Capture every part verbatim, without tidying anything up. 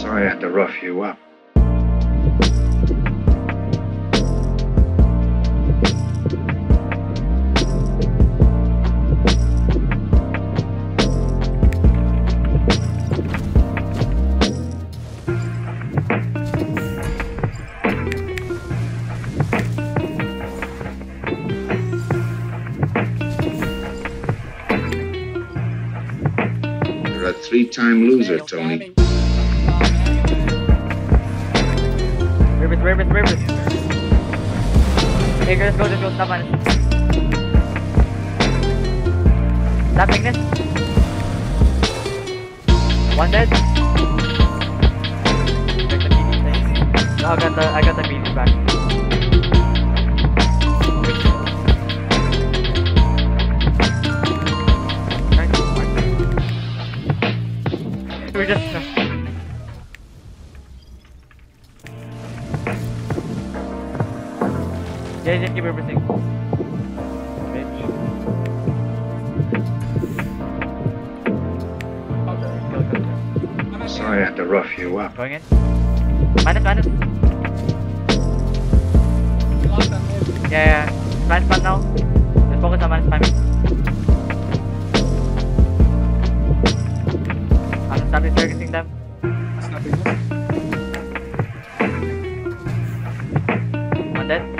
Sorry I had to rough you up. You're a three-time loser, Tony. Rivers, rivers, rivers. Okay, let's go, let's go, stop on it. Stop Ignis. One dead. Check the P D thing. No, I got the, I got the P D back. We just... Yeah, just keep everything. Bitch. Kill, kill, kill. Sorry I had to rough you up. Going in. Minus, minus. Yeah, yeah. Minus spam now. Let's focus on minus spamming. I'm starting targeting them. One dead.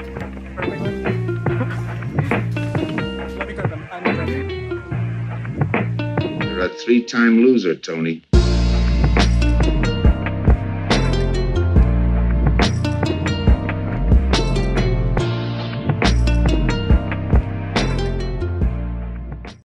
You're a three-time loser, Tony.